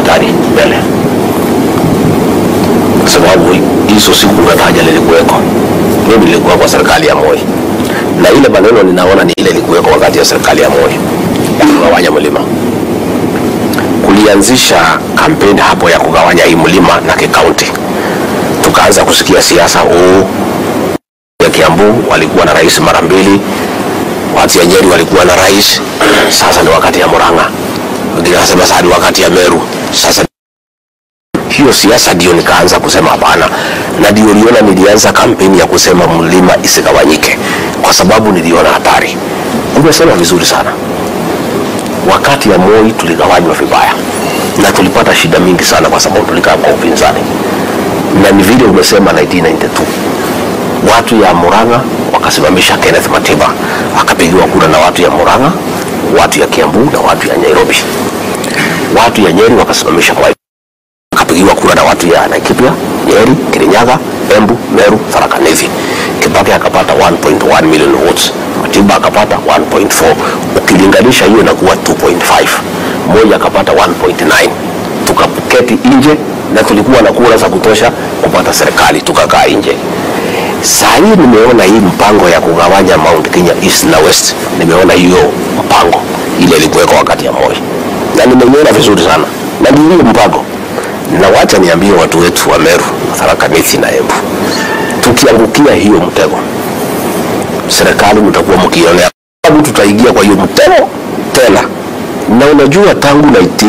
hatari mbele. Sababu hizo siku unataja lilikuweko. Mimi nilikuwa kwa serikali ya Moi. Na ile maneno ninaona ni ile ilikuweko wakati ya serikali ya Moi. Kugawanya mlima. Kulianzisha kampeni hapo ya kugawanya hii mlima na kikaunti. Tukaanza kusikia siasa ya Kiambu walikuwa na rais mara mbili. Watu ya Nyeri walikuwa na rais. Sasa ni wakati ya Murang'a. Wengine wanasema sasa ni wakati ya Meru. Sasa hiyo siasa ndio nikaanza kusema hapana, na ndio nilianza kampeni ya kusema mlima isigawanyike kwa sababu niliona hatari. Umesema vizuri sana. Wakati ya Moi tuligawanywa vibaya na tulipata shida mingi sana kwa sababu tulikaa kwa upinzani. Na ni vile umesema 1992 watu ya Murang'a wakasimamisha Kenneth Matiba, akapigiwa kura na watu ya Murang'a, watu ya Kiambu na watu ya Nairobi. Watu ya Nyeri wakasimamisha kwa akapigiwa kura na watu ya Laikipia, Nyeri, Kirinyaga, Embu, Meru, Tharaka Nithi. Kibaki akapata 1.1 million votes. Matiba akapata 1.4. Ukilinganisha hiyo inakuwa 2.5. Moi akapata 1.9. Tukaketi nje na tulikuwa na kura za kutosha kupata serikali, tukakaa nje. Sasa hii nimeona hii mpango ya kugawanya Mount Kenya East na West. Nimeona hiyo mpango ile ilikuwa wakati ya Moi. Na nimeona vizuri sana. Na ndio mpango. Na wacha niambie watu wetu wa Meru, Tharaka Nithi na Embu. Tukiangukia hiyo mtego, serikali mtakuwa mkionea sababu tutaingia kwa hiyo mtego tena. Na unajua tangu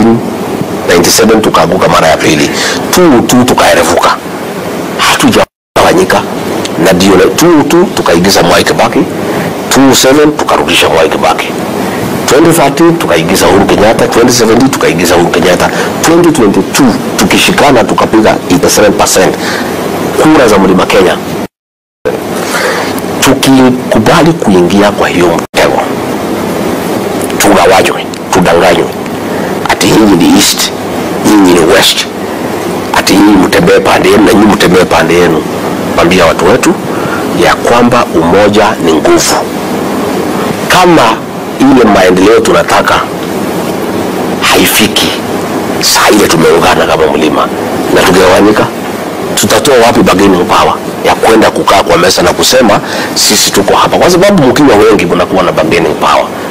1997 tukaanguka mara ya pili. Tukaerevuka. Hatujagawanyika. Na ndio tukaigiza Mwai Kibaki. 27 tukarudisha Mwai Kibaki. 2013 tukaigiza Uhuru Kenyatta, 2017 tukaigiza Uhuru Kenyatta, 2022 tukishikana tukapiga 87% kura za Mlima Kenya. Tukikubali kuingia kwa hiyo mtego, tugawanywe, tudanganywe ati hii ni East, hii ni West, ati hii mtembee pande yenu na nyinyi mtembee pande yenu. Mwambia watu wetu ya kwamba umoja ni nguvu. Kama ile maendeleo tunataka haifiki, saa ile tumeungana kama mlima na tugawanyika, tutatoa wapi bargaining power ya kwenda kukaa kwa meza na kusema sisi tuko hapa? Kwa sababu mkiwa wengi mnakuwa na bargaining power.